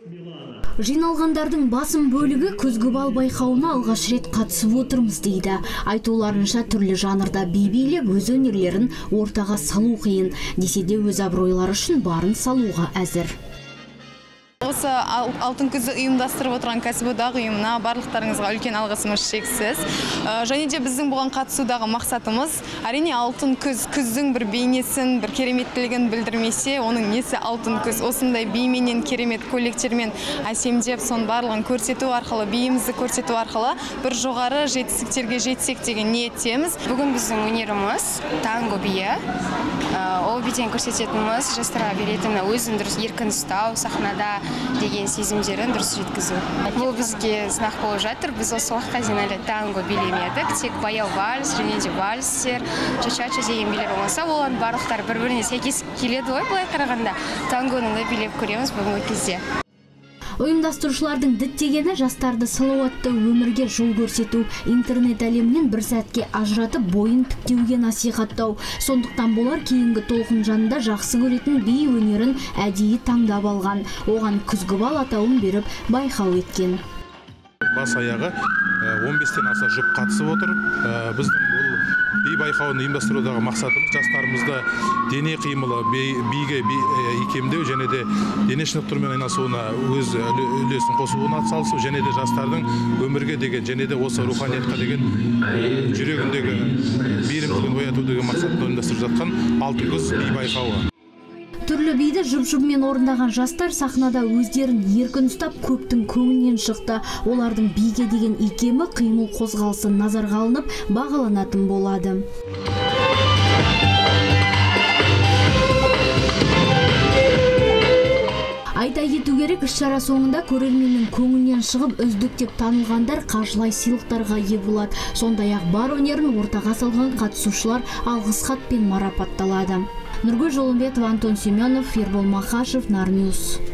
Жиналғандардың басым бөлігі күзгі бал байқауына алғаш рет қатысып отырмыз дейді. Айтуларынша түрлі жанрда би билеп өз өнерлерін ортаға салу қиын, десе де өз абыройлары үшін барын салуға әзір. Осы алтын күзді ұйымдастырып отырған кәсіподақ ұйымына барлықтарыңызға үлкен алғысымыз шексіз. Және де біздің бұған қатысудағы мақсатымыз әрине алтын күздің бір бейнесін, бір кереметтілігін білдірмесе, оның несі алтын күз. Осындай бименен, керемет көйлектермен әсемдеп, соның барлығын көрсету арқылы, биімізді көрсету арқылы бір жоғары жетістіктерге жетсек деген ниеттеміз. Бүгін біздің өнеріміз танго биі. Ол биден көрсететініміз жастарға беретіні өзін дұрыс еркін ұстау, сахнада деген сезімдерін дұрыс жеткізу. Бұл бізге сынақ болып жатыр. Біз осы уақытқа дейін әлі танго билемедік. Тек баяу вальс, және де вальстер, ча-ча деген билер болмаса, олардың барлықтары бір-біріне сәйкес келеді ғой, былай қарағанда. Тангоны да билеп көреміз бүгінгі кезде. Ұйымдастырушылардың діттегені жастарды салауатты өмірге жол көрсету, интернет әлемінен бір сәтке ажыратып бойын тіктеуге насихаттау. Сондықтан болар кейінгі толқын жанында жақсы көретін би өнерін әдейі таңдап алған. Оған күзгі бал атауын беріп байқау еткен. Бас аяғы 15-тен аса жұп қатысып отыр. Біздің бұл би байқауын ұйымдастырудағы мақсатымыз жастарымызды дене қимылы, биге икемдеу және де дене шынықтырумен айналысуына өз үлесін қосуына атсалысу, және де жастардың өмірге деген және де осы руханиятқа деген жүрегіндегі мейірімділігін ояту деген мақсатта ұйымдастырып жатқан алтын күз би байқауы. Түрлі биді жұп-жұпмен орындаған жастар сахнада өздерін еркін ұстап көптің көңілінен шықты. Олардың биге деген икемі, қимыл қозғалысы назарға алынып бағаланатын болады. Айта кету керек, іс-шара соңында көрерменнің көңілінен шығып үздік деп танылғандар қаржылай сыйлықтарға ие болады. Сондай-ақ бар өнерін ортаға салған қатысушылар алғыс хатпен марапатталады. Нұргүл Жолымбетова, Антон Семенов, Ербол Махашев, Нарньюс.